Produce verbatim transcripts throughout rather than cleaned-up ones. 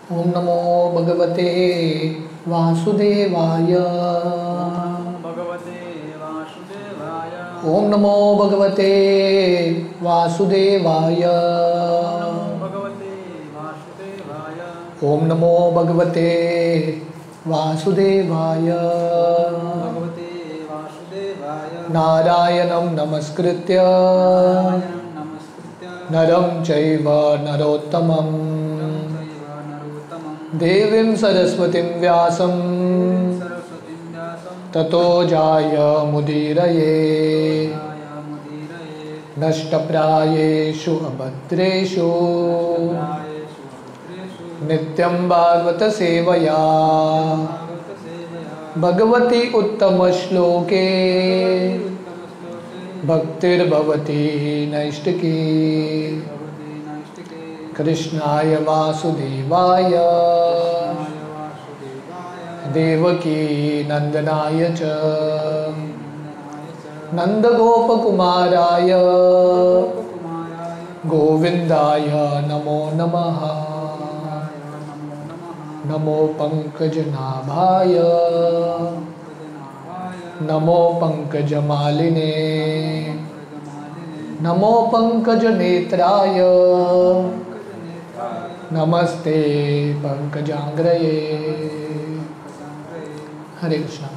ओम नमो भगवते वासुदेवाय। भगवते वासुदेवाय। ओम नमो भगवते वासुदेवाय। भगवते वासुदेवाय। ओम नमो भगवते वासुदेवाय। भगवते वासुदेवाय। नारायणं नमस्कृत्य नारायणं नमस्कृत्य नरं चैव नरोत्तमं चैव नरोत्तमं देवीं सरस्वतीं व्यासं सरस्वतीं व्यासं ततो जायमुदीरये। मुदीरये। नष्टप्रायेषु अभद्रेषु प्रायेषु भद्रेषु नित्यं भागवत सेवया भागवतसेवया भगवती उत्तमश्लोके उत्तमश्लोके भक्तिर्भवती नैष्टिकी। भगवते नैष्टिके कृष्णाय वासुदेवाय कृष्णाय वासुदेवाय देवकी नंदनाय च नन्दनाय च नन्दगोपकुमाराय गोपकुमाराय गोविन्दाय नमो नमः। नमो नमः। नमो पंकजनाभाय पद्मनाभाय नमो पंकजमालिने पद्ममालिने नमो पंकजनेत्राय पङ्कजनेत्राय नमस्ते पंकजांग्रये। पङ्कजाङ्ग्रये। Hare Krishna.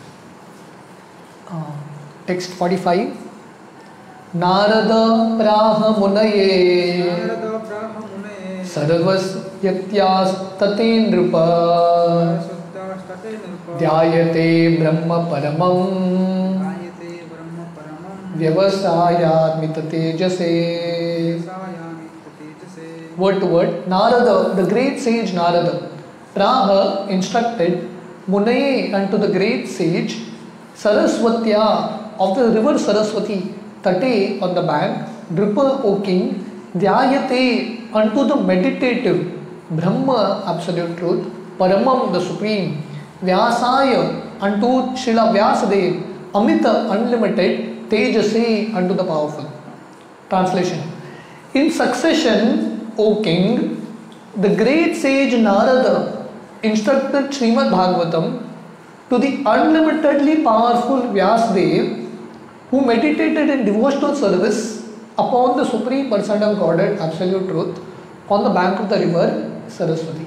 Text forty five. Narada प्राह मुनये नारद ब्रह्ममुने सर्वस्यत्यास्तते नृप शुद्धास्तते नृप ध्यायते ब्रह्म परमं गायते ब्रह्म परमं व्यवसायात्मित तेजसे। सायामि तेजसे। Word to word, Narada, the great sage Narada, Praha instructed Munaye unto the great sage Saraswatya of the river Saraswati, Tate on the bank, Dripa, O king, Dhyayate unto the meditative Brahma, absolute truth, Paramam, the supreme, Vyasaya unto Srila Vyasadev, Amita, unlimited, Tejase unto the powerful. Translation. In succession, O king, the great sage Narada instructed Srimad Bhagavatam to the unlimitedly powerful Vyasadev, who meditated in devotional service upon the Supreme Person of Godhead, Absolute Truth, on the bank of the river Saraswati.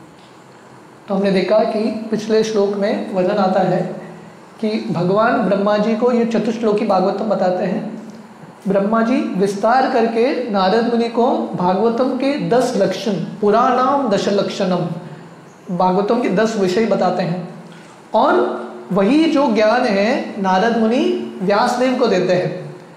तो हमने देखा कि पिछले श्लोक में वर्णन आता है कि भगवान ब्रह्मा जी को ये चतुश्लोकी भागवतम बताते हैं। ब्रह्मा जी विस्तार करके नारद मुनि को भागवतम के दस लक्षण, पुराणाम दश लक्षणम, भागवतम के दस विषय बताते हैं और वही जो ज्ञान है नारद मुनि व्यासदेव को देते हैं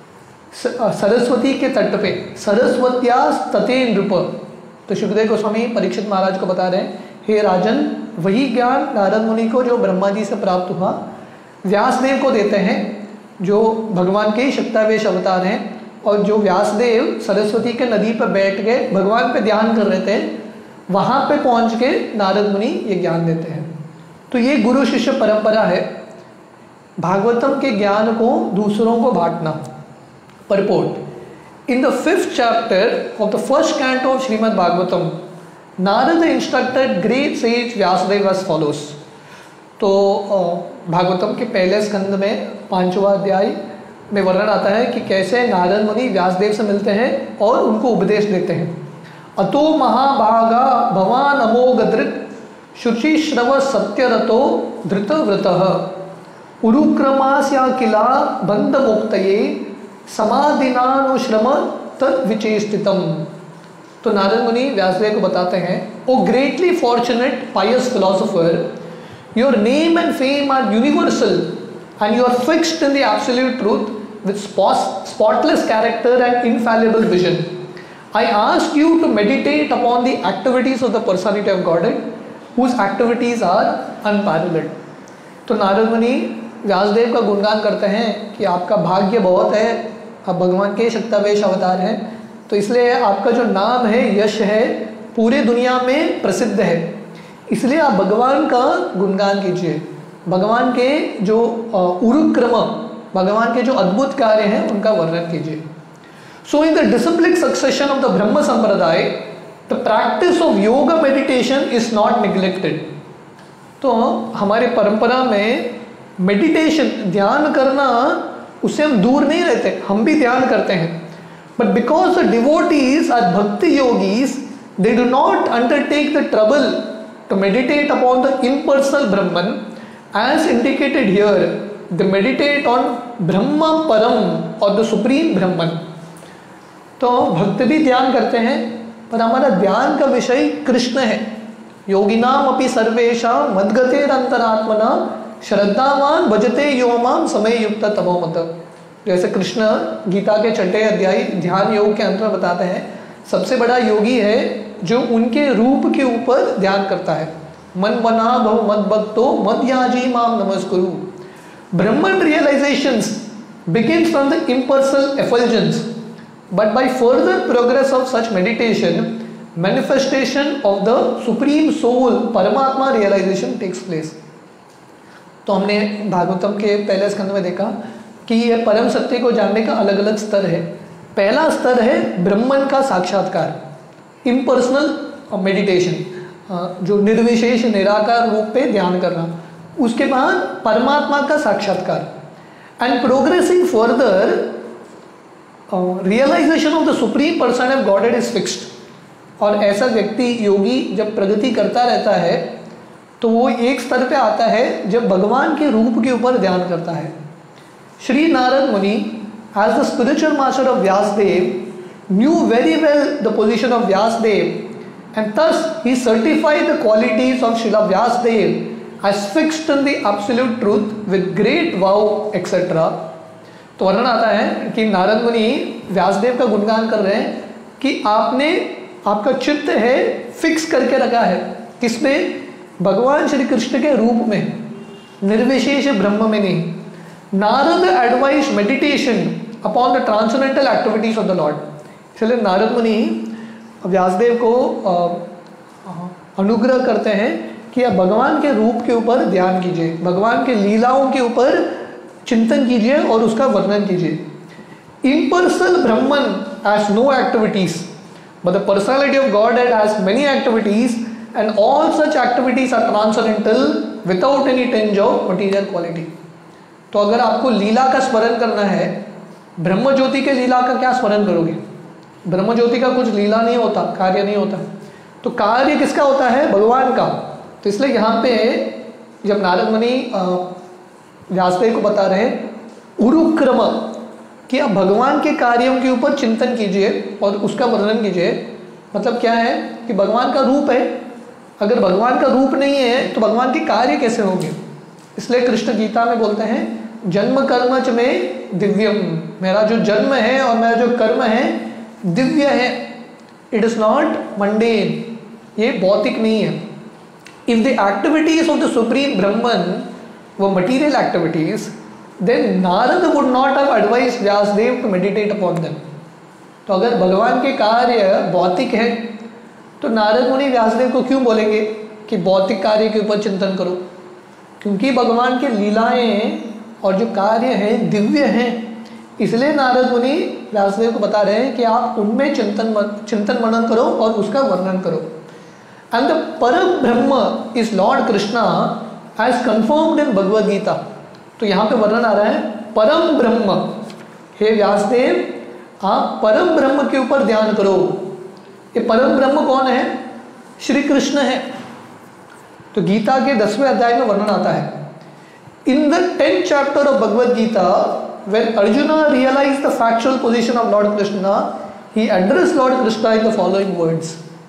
सरस्वती के तट पे। सरस्वत्या तते नृप। तो सुखदेव गोस्वामी परीक्षित महाराज को बता रहे हैं, हे राजन, वही ज्ञान नारद मुनि को जो ब्रह्मा जी से प्राप्त हुआ व्यासदेव को देते हैं, जो भगवान के शक्तावेश अवतार हैं। और जो व्यासदेव सरस्वती के नदी पर बैठ के भगवान पे ध्यान कर रहे थे, वहाँ पे पहुँच के नारद मुनि ये ज्ञान देते हैं। तो ये गुरु शिष्य परंपरा है, भागवतम के ज्ञान को दूसरों को बांटना। Purport. In the fifth chapter of the first canto of Shrimad Bhagavatam, Narada instructed great sage Vyasadeva as follows. तो भागवतम के पहले स्कंद में पांचवा अध्याय में वर्णन आता है कि कैसे नारद मुनि व्यासदेव से मिलते हैं और उनको उपदेश देते हैं। अतो महाभागा भवान अमोघ धृत शुचिश्रव सत्यरतो धृतव्रतः उरुक्रमास्या किला बंध मुक्तये समाधिनानुश्रम तद विचेष्टितम। तो नारद मुनि व्यासदेव को बताते हैं, O greatly fortunate pious philosopher, your name and fame are universal and you are fixed in the absolute truth with spotless character and infallible vision. I ask you to meditate upon the activities of the personality of Godhead, whose activities are unparalleled. तो नारद मुनि व्यासदेव का गुणगान करते हैं कि आपका भाग्य बहुत है, आप भगवान के शक्तावेश अवतार हैं, तो इसलिए आपका जो नाम है, यश है, पूरे दुनिया में प्रसिद्ध है। इसलिए आप भगवान का गुणगान कीजिए, भगवान के जो उरुक्रम, भगवान के जो अद्भुत कार्य हैं उनका वर्णन कीजिए। So in the disciplic succession of the Brahma Sampradaya, the practice of yoga meditation is not neglected. तो हमारे परंपरा में मेडिटेशन, ध्यान करना, उससे हम दूर नहीं रहते, हम भी ध्यान करते हैं, but because the devotees are bhakti yogis, they do not undertake the trouble to meditate upon the impersonal Brahman as indicated here. They meditate on Brahma Param और द सुप्रीम ब्रह्मन। तो भक्त भी ध्यान करते हैं, पर हमारा ध्यान का विषय कृष्ण है। योगिनाम अपि सर्वेषां मद्गतेरंतरात्मना श्रद्धावान भजते यो माम समय युक्त तमो मत। जैसे कृष्ण गीता के छठे अध्याय ध्यान योग के अंत में बताते हैं, सबसे बड़ा योगी है जो उनके रूप के ऊपर ध्यान करता है। मन बना भव मद भक्तो मद याजी माम नमस्कुरु। Brahman realisations begins from the impersonal effulgence, but by further progress of such meditation, manifestation of the supreme soul परमात्मा realization takes place। तो हमने भागवतम के पहले स्कंद में देखा कि यह परम सत्य को जानने का अलग अलग स्तर है। पहला स्तर है ब्रह्मन का साक्षात्कार, इम्पर्सनल मेडिटेशन, जो निर्विशेष निराकार रूप पे ध्यान करना। उसके बाद परमात्मा का साक्षात्कार, and progressing further realisation of the supreme person of Godhead is fixed. और ऐसा व्यक्ति योगी जब प्रगति करता रहता है तो वो एक स्तर पे आता है जब भगवान के रूप के ऊपर ध्यान करता है। Shri Narada Muni, as the spiritual master of Vyasadeva, knew very well the position of Vyasadeva, and thus he certified the qualities of Srila Vyasadeva as fixed in the absolute truth with great vow et cetera। तो वर्णन आता है कि नारद मुनि व्यासदेव का गुणगान कर रहे हैं कि आपने, आपका चित्त है फिक्स करके रखा है किसमें? भगवान श्री कृष्ण के रूप में, निर्विशेष ब्रह्म में नहीं। Narada advise meditation upon the transcendental activities of the Lord. इसलिए नारद मुनि व्यासदेव को अनुग्रह करते हैं कि आप भगवान के रूप के ऊपर ध्यान कीजिए, भगवान के लीलाओं के ऊपर चिंतन कीजिए और उसका वर्णन कीजिए। Impersonal Brahman has no activities, but the personality of God has many activities, and all such activities are transcendental without any tinge of material quality. तो अगर आपको लीला का स्मरण करना है, ब्रह्म ज्योति के लीला का क्या स्मरण करोगे? ब्रह्म ज्योति का कुछ लीला नहीं होता, कार्य नहीं होता। तो कार्य किसका होता है? भगवान का। तो इसलिए यहाँ पे जब नारद मुनि व्यासदेव को बता रहे हैं उरुक्रम कि आप भगवान के कार्यों के ऊपर चिंतन कीजिए और उसका वर्णन कीजिए, मतलब क्या है कि भगवान का रूप है, अगर भगवान का रूप नहीं है तो भगवान के कार्य कैसे होंगे? इसलिए कृष्ण गीता में बोलते हैं जन्म कर्म च में दिव्यम, मेरा जो जन्म है और मेरा जो कर्म है दिव्य है, इट इज नॉट मंडेन, ये भौतिक नहीं है। If the activities of the supreme Brahman were material activities, then Narada would not have advised Vyasadeva to meditate upon them. तो अगर भगवान के कार्य भौतिक है तो नारद मुनि व्यासदेव को क्यों बोलेंगे कि भौतिक कार्य के ऊपर चिंतन करो? क्योंकि भगवान की लीलाएं और जो कार्य हैं दिव्य हैं, इसलिए नारद मुनि व्यासदेव को बता रहे हैं कि आप उनमें चिंतन चिंतन मनन करो और उसका वर्णन करो। And the Param Brahma is Lord Krishna as confirmed in Bhagavad Gita. तो यहाँ पे वर्णन आ रहा है परम ब्रह्म, हे व्यासदेव आप परम ब्रह्म के ऊपर ध्यान करो। ये परम ब्रह्म कौन है? श्री कृष्ण है। तो गीता के दसवें अध्याय में वर्णन आता है, in the tenth chapter of Bhagavad Gita, when Arjuna realized the factual position of Lord Krishna, he addressed Lord Krishna in the following words।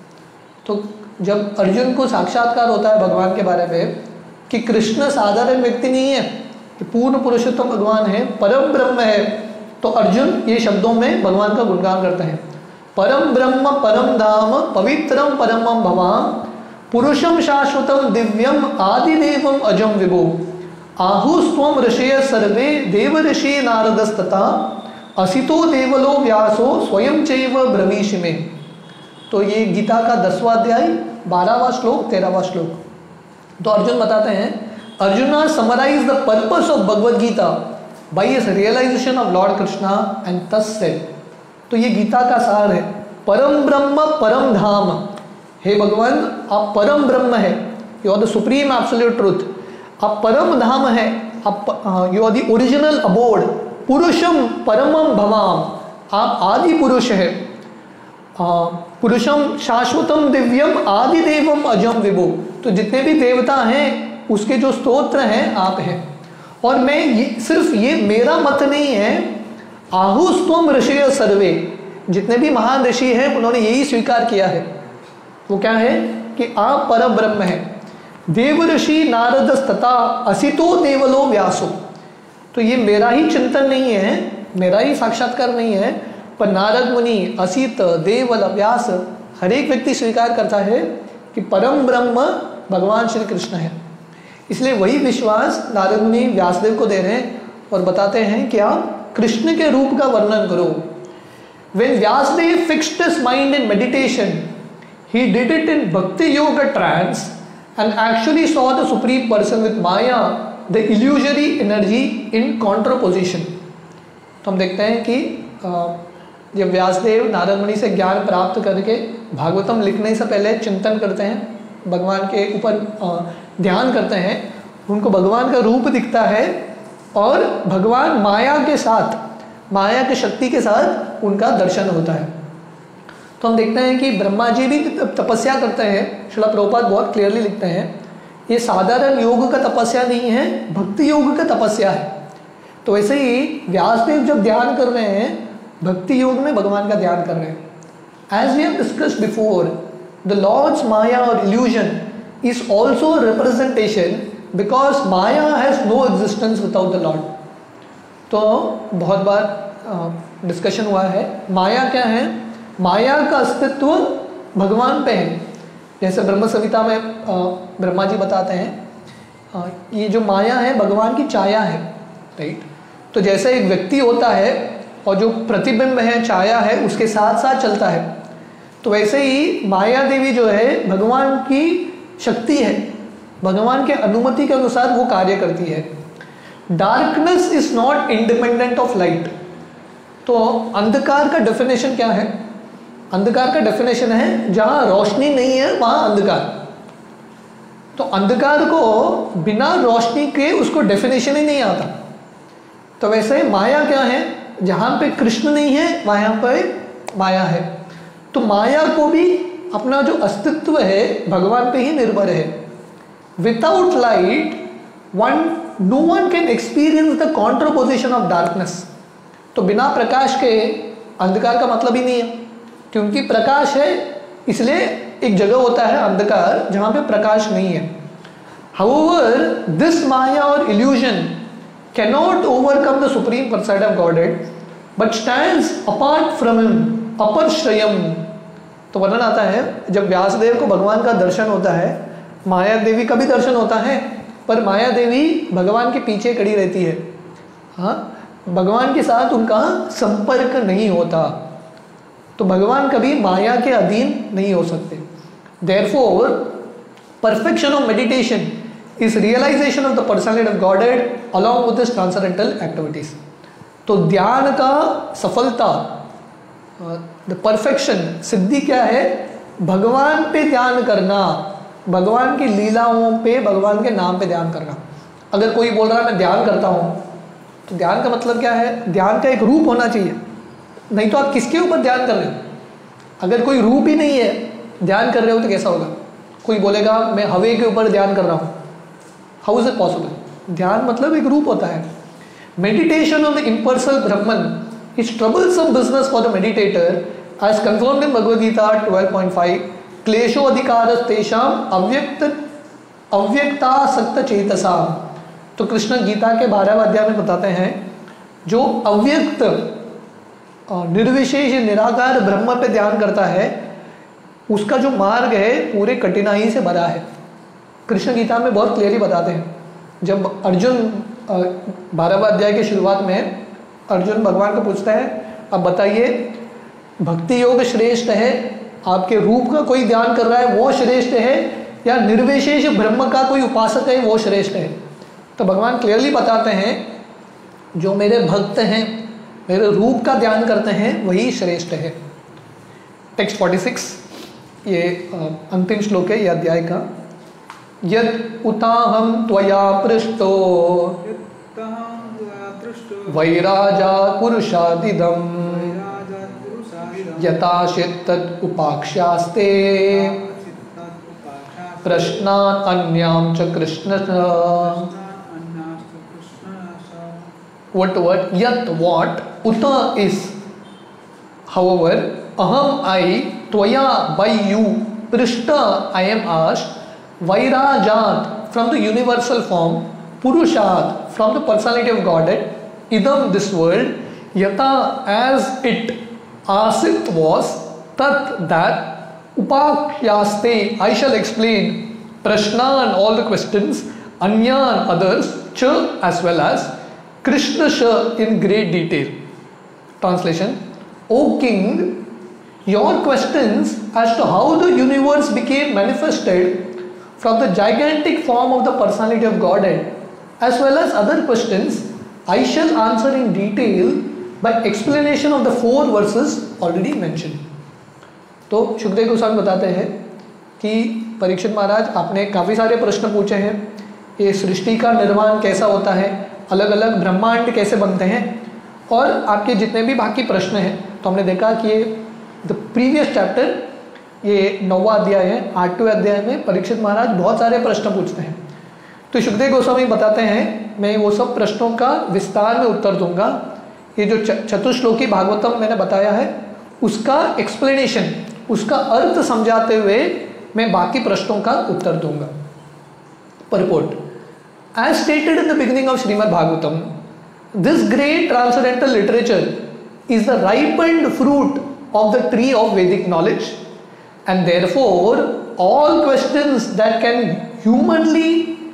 तो जब अर्जुन को साक्षात्कार होता है भगवान के बारे में कि कृष्ण साधारण व्यक्ति नहीं है, कि पूर्ण पुरुषोत्तम भगवान है, परम ब्रह्म है, तो अर्जुन ये शब्दों में भगवान का गुणगान करते हैं, परम ब्रह्म परम धाम पवित्रम परमम भवाम पुरुषम शाश्वतम दिव्यम आदिदेवम अजम विभो आहुस्त्वम ऋषय सर्वे देव ऋषि नारदस्तथा असितो देवलो व्यासो स्वयं चैव ब्रवीषि में। तो ये गीता का दसवां अध्याय बारहवां श्लोक तेरहवां श्लोक। तो अर्जुन बताते हैं, Arjuna summarize the purpose of Bhagavad Gita by his realisation of Lord Krishna and thus said. तो ये गीता का सार है परम ब्रह्म परम धाम, हे भगवान आप परम ब्रह्म है, you are the supreme absolute truth, आप परम धाम है, आप you are the original abode, पुरुषम परमम भवाम, आप आदि पुरुष है, पुरुषम शाश्वतम दिव्यम आदि देवम अजम विभो, तो जितने भी देवता हैं उसके जो स्तोत्र हैं आप हैं। और मैं ये सिर्फ ये मेरा मत नहीं है, आहुस्त्वम ऋषय सर्वे, जितने भी महान ऋषि हैं उन्होंने यही स्वीकार किया है। वो क्या है कि आप परम ब्रह्म हैं। देव ऋषि नारद तथा असितो देवलो व्यासो, तो ये मेरा ही चिंतन नहीं है, मेरा ही साक्षात्कार नहीं है, पर नारद मुनि, असित, देवल, व्यास, हर एक व्यक्ति स्वीकार करता है कि परम ब्रह्म भगवान श्री कृष्ण है। इसलिए वही विश्वास नारद मुनि व्यासदेव को दे रहे हैं और बताते हैं कि आप कृष्ण के रूप का वर्णन करो। When Vyasadeva fixed his mind in meditation, he did it in Bhakti Yoga trance and actually saw the Supreme Person with Maya, the illusory energy in contraposition. तो हम देखते हैं कि जब व्यासदेव नारद मुनि से ज्ञान प्राप्त करके भागवतम लिखने से पहले चिंतन करते हैं, भगवान के ऊपर ध्यान करते हैं, उनको भगवान का रूप दिखता है और भगवान माया के साथ, माया की शक्ति के साथ उनका दर्शन होता है। तो हम देखते हैं कि ब्रह्मा जी भी तपस्या करते हैं। श्रील प्रभुपाद बहुत क्लियरली लिखते हैं ये साधारण योग का तपस्या नहीं है, भक्ति योग का तपस्या है। तो वैसे ही व्यासदेव जब ध्यान कर रहे हैं, भक्ति योग में भगवान का ध्यान कर रहे हैं। As we have discussed before, the Lord's maya और illusion is also representation, because maya has no existence without the Lord. तो बहुत बार डिस्कशन हुआ है माया क्या है। माया का अस्तित्व भगवान पे है। जैसे ब्रह्म संहिता में ब्रह्मा जी बताते हैं ये जो माया है भगवान की छाया है, राइट। तो जैसे एक व्यक्ति होता है और जो प्रतिबिंब है, छाया है, उसके साथ साथ चलता है, तो वैसे ही माया देवी जो है भगवान की शक्ति है, भगवान के अनुमति के अनुसार वो कार्य करती है। Darkness is not independent of light. तो अंधकार का डेफिनेशन क्या है? अंधकार का डेफिनेशन है जहां रोशनी नहीं है वहां अंधकार। तो अंधकार को बिना रोशनी के उसको डेफिनेशन ही नहीं आता। तो वैसे माया क्या है? जहां पे कृष्ण नहीं है वहां पे माया है। तो माया को भी अपना जो अस्तित्व है भगवान पे ही निर्भर है। Without light one no one can experience the contraposition of darkness. तो बिना प्रकाश के अंधकार का मतलब ही नहीं है, क्योंकि प्रकाश है इसलिए एक जगह होता है अंधकार जहां पे प्रकाश नहीं है। However, this Maya or illusion cannot overcome the supreme person of Godhead, but stands apart from him, aparshrayam। तो वर्णन आता है जब व्यासदेव को भगवान का दर्शन होता है, माया देवी का भी दर्शन होता है, पर माया देवी भगवान के पीछे खड़ी रहती है। हाँ, भगवान के साथ उनका संपर्क नहीं होता, तो भगवान कभी माया के अधीन नहीं हो सकते। Therefore, perfection of meditation is realization of the personality of Godhead along with His transcendental activities। तो ध्यान का सफलता, द परफेक्शन, सिद्धि क्या है? भगवान पे ध्यान करना, भगवान की लीलाओं पे, भगवान के नाम पे ध्यान करना। अगर कोई बोल रहा है मैं ध्यान करता हूँ, तो ध्यान का मतलब क्या है? ध्यान का एक रूप होना चाहिए, नहीं तो आप किसके ऊपर ध्यान कर रहे हो? अगर कोई रूप ही नहीं है, ध्यान कर रहे हो तो कैसा होगा? कोई बोलेगा मैं हवे के ऊपर ध्यान कर रहा हूँ, हाउ इज इट पॉसिबल? ध्यान मतलब एक रूप होता है। Meditation on the impersonal Brahman is troublesome business for the meditator as confirmed in Bhagavad Gita twelve point five. क्लेशो अधिकारस तेषाम अव्यक्त अव्यक्तासक्त चेतसाम। तो कृष्ण गीता के बारहवें अध्याय में बताते हैं जो अव्यक्त निर्विशेष निराकार ब्रह्म पे ध्यान करता है उसका जो मार्ग है पूरे कठिनाई से भरा है। कृष्ण गीता में बहुत क्लियरली बताते हैं। जब अर्जुन बारहवें अध्याय की शुरुआत में अर्जुन भगवान को पूछता है अब बताइए भक्ति योग श्रेष्ठ है, आपके रूप का कोई ध्यान कर रहा है वो श्रेष्ठ है, या निर्विशेष ब्रह्म का कोई उपासक है वो श्रेष्ठ है? तो भगवान क्लियरली बताते हैं जो मेरे भक्त हैं, मेरे रूप का ध्यान करते हैं वही श्रेष्ठ है। टेक्स्ट फोर्टी सिक्स, ये अ, अंतिम श्लोक है ये अध्याय का। यत् उताहम त्वया पृष्टो यत्तहं त्वया पृष्टो वैराजा पुरुषादिदं वैराजपुरुषादिदं यथाशित् तत् उपाक्ष्यास्ते चित्तदुपाख्यास्ते प्रश्नान् अन्यां च Krishna अन्यास्तु कृष्णश what what yat what uta is, however aham I tvaya by you prishta I am asked vairajat from the universal form purushat from the personality of Godhead idam this world yata as it asit was tat that upakyaste I shall explain prashnan all the questions anyan others cha as well as Krishna Shah in great detail. Translation: O King, your questions as to how the universe became manifested from the gigantic form of the personality of Godhead, as well as other questions, I shall answer in detail by explanation of the four verses already mentioned. तो सुखदेव गोस्वामी बताते हैं कि परीक्षित महाराज, आपने काफ़ी सारे प्रश्न पूछे हैं। ये सृष्टि का निर्माण कैसा होता है, अलग अलग ब्रह्मांड कैसे बनते हैं, और आपके जितने भी बाकी प्रश्न हैं, तो हमने देखा कि ये द प्रीवियस चैप्टर, ये नौवा अध्याय है, आठवें अध्याय में परीक्षित महाराज बहुत सारे प्रश्न पूछते हैं। तो सुखदेव गोस्वामी बताते हैं मैं वो सब प्रश्नों का विस्तार में उत्तर दूंगा। ये जो चतुश्लोकी भागवतम मैंने बताया है उसका एक्सप्लेनेशन, उसका अर्थ समझाते हुए मैं बाकी प्रश्नों का उत्तर दूंगा। Purport: As stated in the beginning of Srimad Bhagavatam, this great transcendental literature is the ripened fruit of the tree of Vedic knowledge, and therefore all questions that can humanly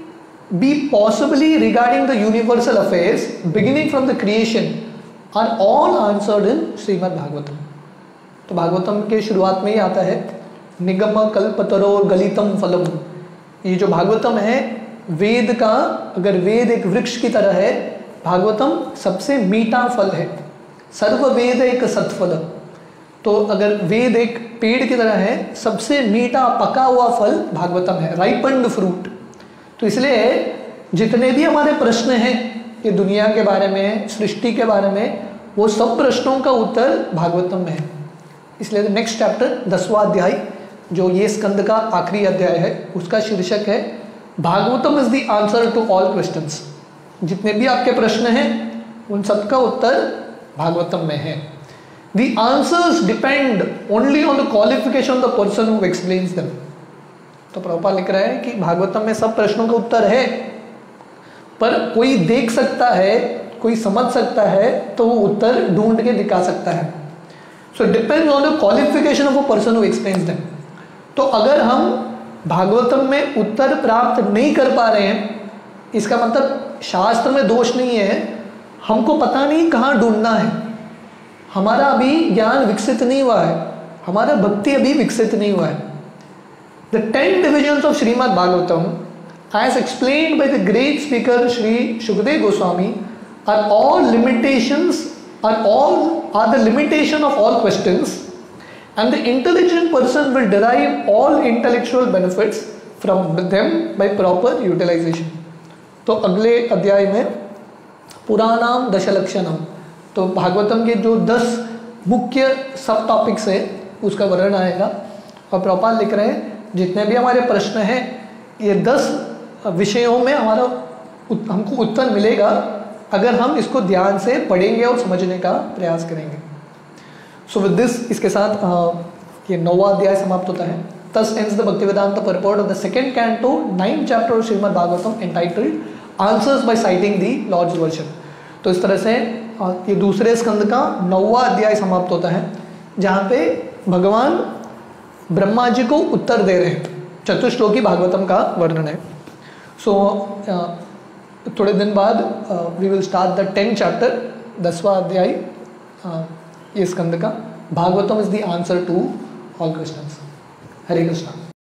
be possibly regarding the universal affairs beginning from the creation are all answered in Srimad Bhagavatam. तो भागवतम के शुरुआत में ही आता है निगम कल्पतरो गलितम फलम। ये जो भागवतम है वेद का, अगर वेद एक वृक्ष की तरह है, भागवतम सबसे मीठा फल है। सर्व वेद एक सत्फल, तो अगर वेद एक पेड़ की तरह है, सबसे मीठा पका हुआ फल भागवतम है, राइपन्ड फ्रूट। तो इसलिए जितने भी हमारे प्रश्न हैं ये दुनिया के बारे में, सृष्टि के बारे में, वो सब प्रश्नों का उत्तर भागवतम में है। इसलिए नेक्स्ट चैप्टर दसवां अध्याय, जो ये स्कंद का आखिरी अध्याय है, उसका शीर्षक है Bhagavatam is the answer to all questions. जितने भी आपके प्रश्न हैं उन सबका उत्तर भागवतम में है। The answers depend only on the qualification of the person who explains them. तो प्रभुपाद लिख रहा है कि भागवतम में सब प्रश्नों का उत्तर है, पर कोई देख सकता है, कोई समझ सकता है, तो वो उत्तर ढूंढ के दिखा सकता है। So depends on the qualification of a person who explains them. तो अगर हम भागवतम में उत्तर प्राप्त नहीं कर पा रहे हैं, इसका मतलब शास्त्र में दोष नहीं है, हमको पता नहीं कहाँ ढूंढना है, हमारा अभी ज्ञान विकसित नहीं हुआ है, हमारा भक्ति अभी विकसित नहीं हुआ है। The ten divisions of Shrimad Bhagavatam as explained by the great speaker Shri Shukdev Goswami are all limitations, are all are the limitation of all questions, and the intelligent person will derive all intellectual benefits from them by proper utilization. तो अगले अध्याय में पुराणाम दशलक्षणम, तो भागवतम के जो दस मुख्य सब टॉपिक्स है उसका वर्णन आएगा। और प्रभुपाद लिख रहे हैं जितने भी हमारे प्रश्न हैं ये दस विषयों में हमारा हमको उत्तर मिलेगा अगर हम इसको ध्यान से पढ़ेंगे और समझने का प्रयास करेंगे। सो विद दिस, इसके साथ आ, ये नौवां अध्याय समाप्त होता है। Thus ends the Bhaktivedanta purport of the second canto, ninth chapter of Srimad Bhagavatam, entitled Answers by citing the Lord's version. तो इस तरह से ये दूसरे स्कंद का नौवां अध्याय समाप्त होता है, जहाँ पे भगवान ब्रह्मा जी को उत्तर दे रहे हैं। चतुश्लोकी भागवतम का वर्णन है। सो so, uh, थोड़े दिन बाद we will start the tenth chapter, दसवां अध्याय uh, ये स्कंद का। Bhagavatam is the answer to all questions. Hare Krishna.